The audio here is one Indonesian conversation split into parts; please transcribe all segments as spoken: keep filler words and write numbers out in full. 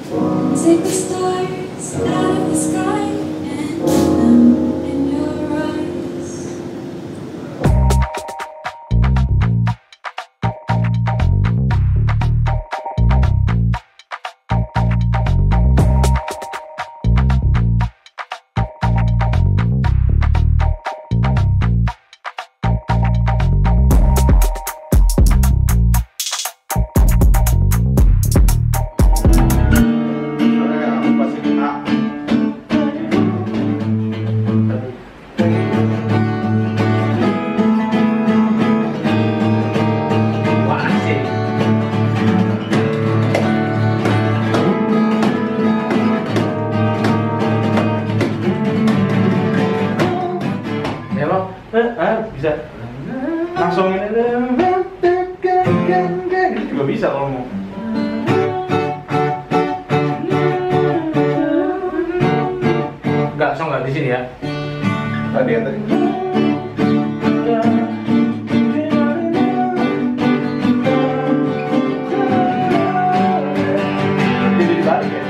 Take the stars out of the sky and put them in your eyes. Bisa langsung ini juga bisa kalau mau. Enggak, langsung nggak di sini ya. Tadi yang tadi. Jadi dibalik ya.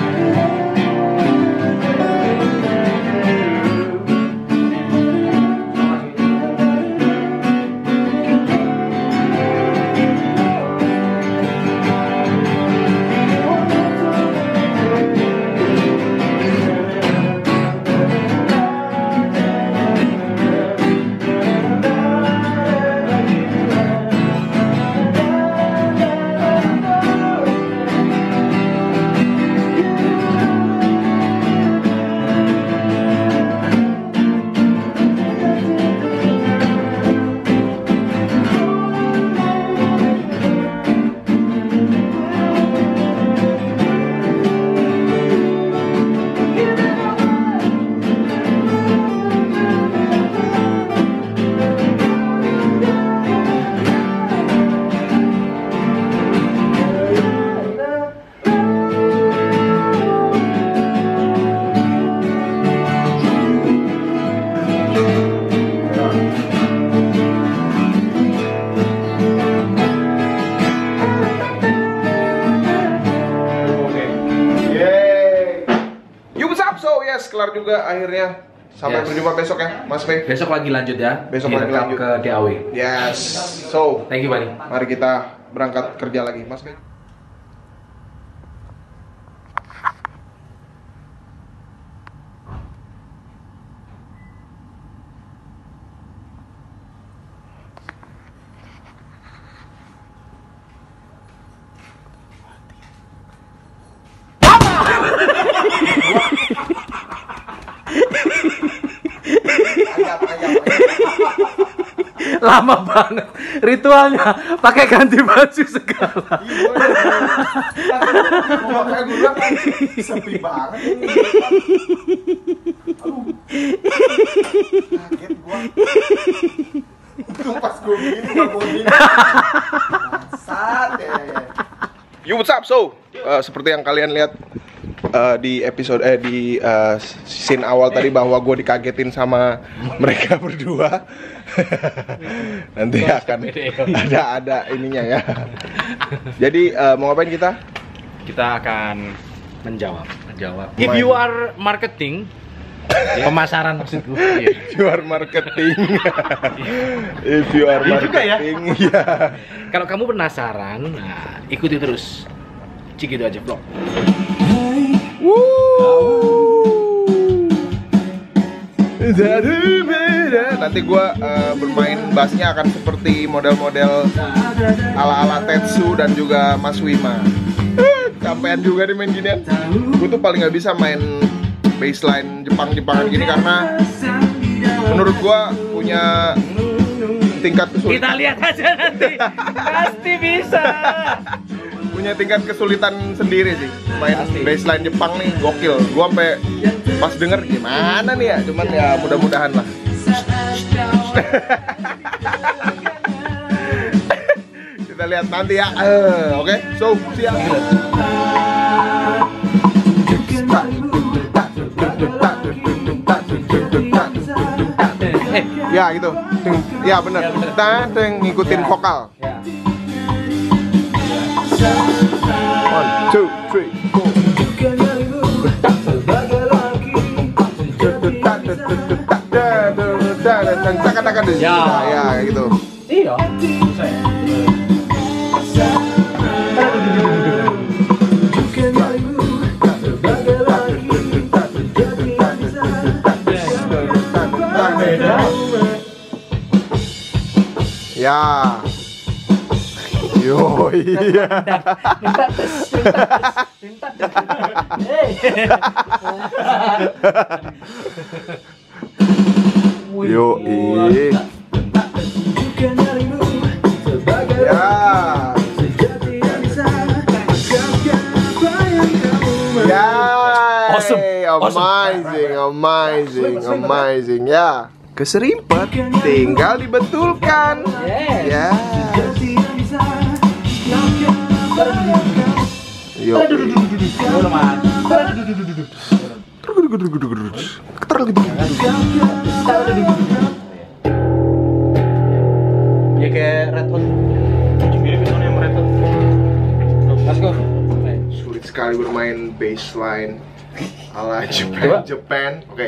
Kelar juga akhirnya. Sampai yes. berjumpa besok ya, Mas Fe. Besok lagi lanjut ya. Besok lagi lanjut ke D A W. Yes. So, thank you, Bani. Mari kita berangkat kerja lagi, Mas Fe. Lama banget ritualnya, pakai ganti baju segala. Makanya gue bilang kan sepi banget ini. Aduh, kaget gue. Untung pas gue gini gak mau gini. Bangsat ya. Yo, what's up? So, uh, seperti yang kalian lihat Uh, di episode eh di uh, scene awal tadi bahwa gue dikagetin sama mereka berdua. Nanti akan ada ada ininya ya. Jadi uh, mau ngapain kita? Kita akan menjawab, menjawab. If you are marketing, pemasaran maksudku. If you are marketing, if you are marketing, ya. Kalau kamu penasaran, nah, ikuti terus. Cik gitu aja vlog. Nanti gue uh, bermain bassnya akan seperti model-model ala-ala Tetsu dan juga Mas Wima. Sampean juga nih main ginian. Gue tuh paling gak bisa main bassline Jepang-Jepangan gini karena menurut gue punya tingkat kesulitan. Kita lihat aja nanti, pasti bisa. Punya tingkat kesulitan sendiri sih main bassline Jepang nih, gokil. Gua sampai pas denger gimana nih ya, cuman ya mudah-mudahan lah. Kita lihat nanti ya. Uh, Oke, okay? So siap. Ya gitu. Ya benar. Kita ngikutin vokal. One, two, three, four. dan tak-takan di Ya. ya gitu. Iya. Saya. Ya. Yo iya. Minta tes, minta tes, minta tes. Hei. Yo i. Ya. Ya. Awesome. Amazing, amazing, amazing. Ya. Keserimpet tinggal dibetulkan. Ya. Yo. Ya kayak Red Hot. Mirip itu yang Red Hot. Let's go. Sulit sekali bermain bassline ala Japan. Coba. Japan. Oke.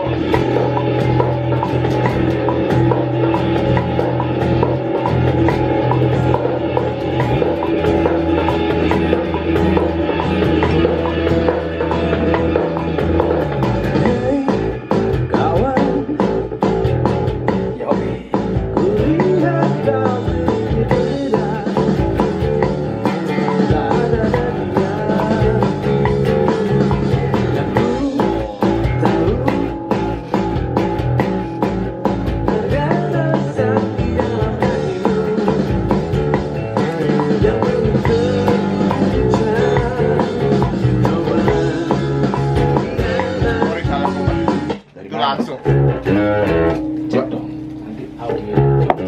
Langsung. Cek dong. Nanti audio.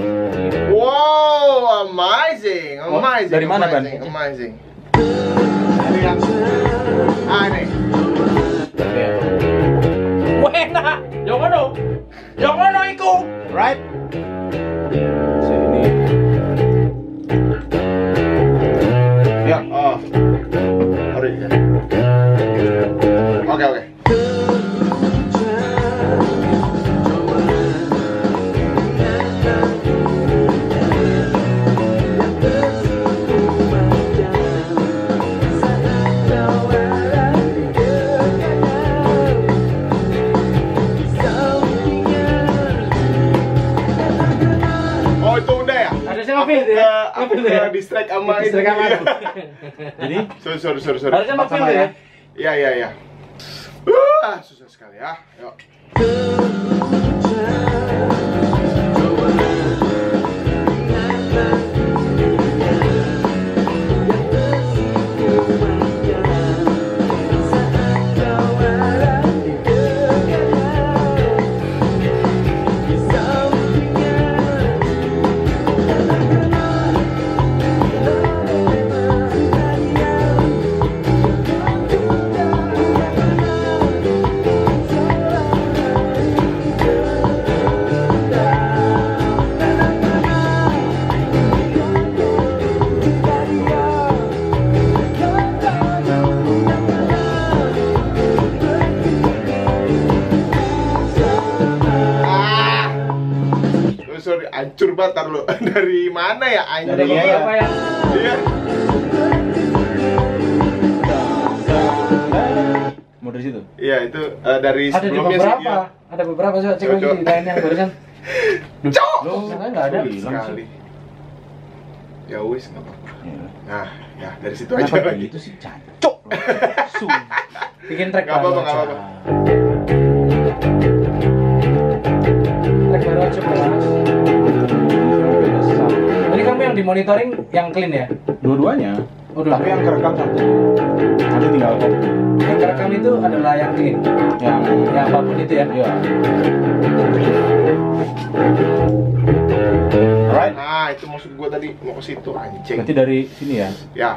Wow, amazing, Oh, amazing. dari mana, Ban? amazing, Amazing. Ini yang Ah, nih. Wena, yang mana? Yang mana iku? Right? Sini. Ya, oh. Sorry. ya. Oke, oke. Oh, itu udah ya? Ada siapa Phil Aku ya? ke- Aku Phil ya? ke distract sama Distract sama ini. aku. Jadi Sorry, sorry, sorry, sorry. harusnya Phil ya? Iya, iya, iya. Uh, susah sekali ya. Yuk. Ah. Oh, sorry, hancur banget tar lu. Dari mana ya anjir? Dari apa ya? Iya. Mau dari situ? Iya, itu eh, dari Ada di sebelumnya beberapa. sih. Ada beberapa coba cek Coba, lagi coba. di lain yang barusan. Cok. Loh, kan nggak ada. Sulit sekali. Ya wis, nggak apa-apa. Iya. Nah, ya dari situ aja Kenapa lagi. gitu sih, cancok. Su. Bikin track Nggak baru apa-apa, nggak aja. apa-apa. Track baru aja, Mas. Ini kamu yang dimonitoring yang clean ya? Dua-duanya. Oh, dua. Tapi yang kerekam satu. Nanti tinggal kok. Yang kerekam itu adalah yang clean. Yang Yang apapun itu ya. ya. Alright. Nah, itu maksud gua tadi mau ke situ anjing. Berarti dari sini ya. Ya.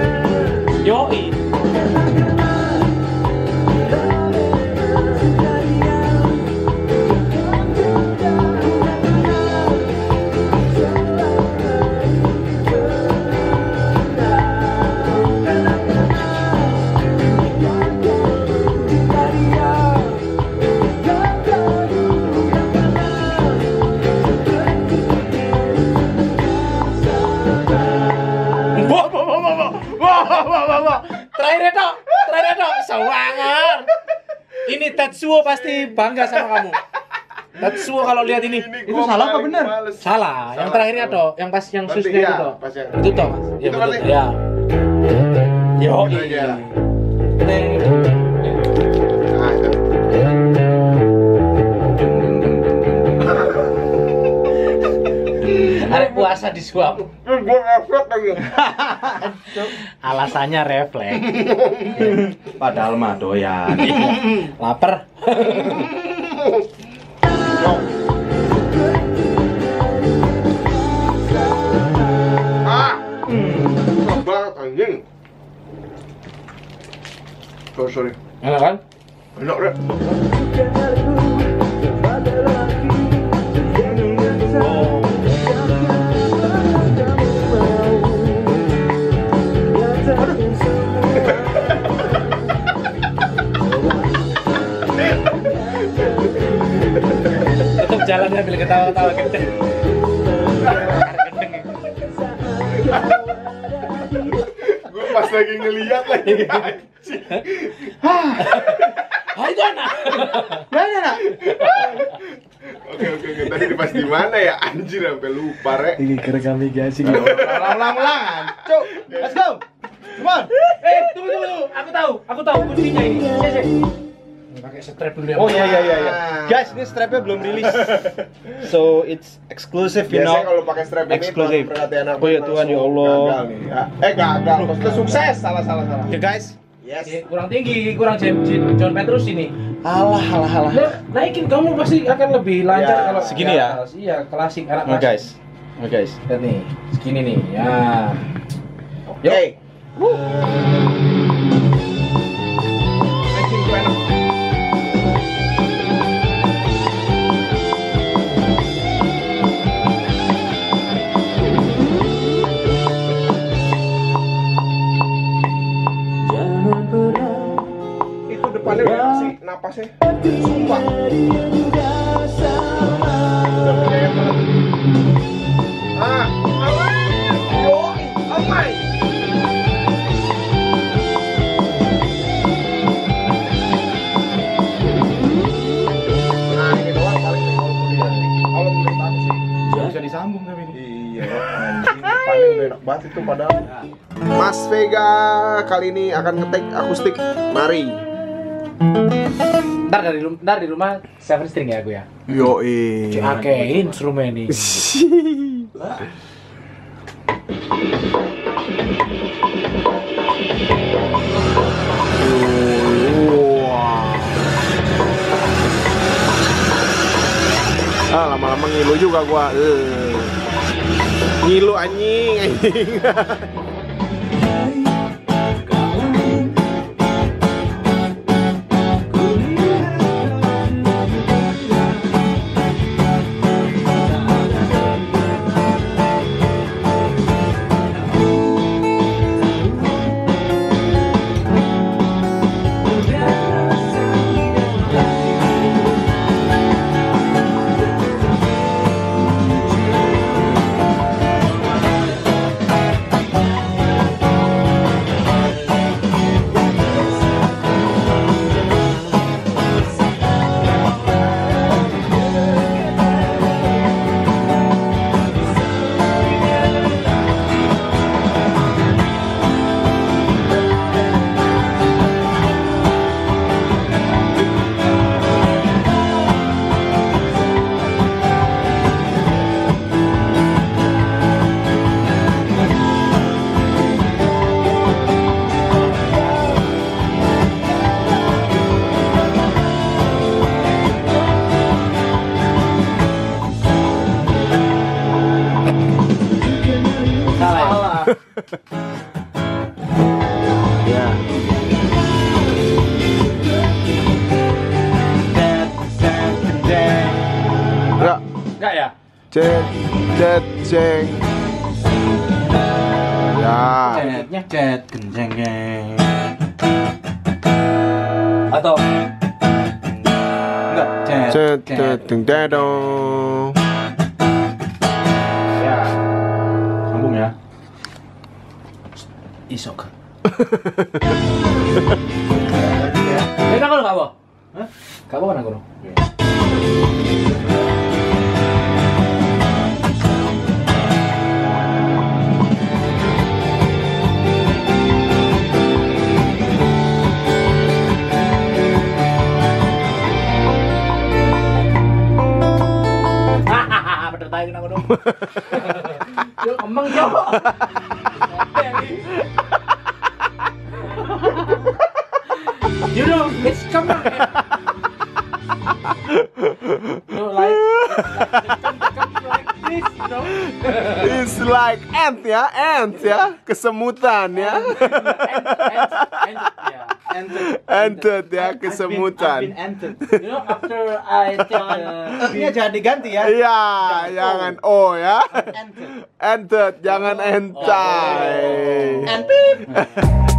Yoi. Tetsuo. Terakhir Edo. Terakhir Edo. Semangat. Ini Tetsuo pasti bangga sama kamu. Tetsuo kalau lihat ini. Ini Itu gua salah apa paling benar? males. Salah. Yang terakhirnya toh, yang pas yang Berarti susnya iya, itu toh. pas yang- Itu toh, Mas. Ya, Itu betul. berarti- Ya. Yo. Itu aja. Neng. Nah, itu. Arek puasa disuap. Terus gua ngefek lagi. Alasannya refleks. Padahal mah doyan. Laper. Ah. Enak banget anjing. Sorry, sorry. Enak kan? Enak deh. Tetap jalan sambil ketawa-ketawa kenceng. Gendeng. Gue pas lagi ngeliat lagi anjing. Ah itu enak. Ya ya ya. Oke oke oke. Tadi pas di mana ya anjir sampai lupa rek. Ini kerekam guys. Ulang-ulang. Cuk. Let's go. Come on. Eh tunggu tunggu tunggu. Aku tahu. Aku tahu kuncinya ini. Cek cek. Pakai strap dulu ya. Oh iya iya iya iya. Guys, ini strapnya belum rilis. So it's exclusive, you Biasanya know. kalau pakai strap ini Eksklusif. perhatian aku Oh ya Tuhan ya Allah. gagal nih. Ah, Eh gagal, maksudnya sukses. Salah salah salah. Oke guys. Yes. Eh, kurang tinggi, kurang John, John Petrus ini. Alah alah alah. Nah, naikin kamu pasti akan lebih lancar Ya, kalau segini di ya? atas. Iya, klasik anak Oh klasik. guys. Oh guys. Lihat nih, segini nih. Ya. Oke. Anjing gue enak. Itu depannya udah kasih napasnya. Sumpah. Udah punya yang mana? Ah, aman. Yoi, aman. Nah, ini doang paling nih kalau kuliah nih. Kalau menurut aku sih. Bisa disambung tapi ini. Iya, anjing. Paling udah enak banget itu padahal. Mas Vega kali ini akan ngetek akustik. Mari. Ntar dari rumah, ntar di rumah seven string ya aku ya. Yoi. Oke, instrumen ini. Ah, lama-lama ngilu juga gua. Eh. Ngilu anjing, anjing. Salah. Ya. Ya. Enggak. Enggak ya? Cet, cet, ceng. Ya. Cetnya Cet kenceng geng. atau Enggak. Cet. Cet, cet, deng, dedong. Ya. Sambung ya. isok. Ini kalau nggak apa? Hah? Nggak apa nggak bener tayo na ko dong. Yo, emang yo. You know, it's come on. You know, like, like, like this, you know. It's like ant ya, ant ya, kesemutan ya. And, and, yeah. Entet ya, kesemutan. I've been entered. You know, after I take uh, Ini jangan diganti ya. Iya, jangan O ya. Entered. Entet, jangan entai. Entet.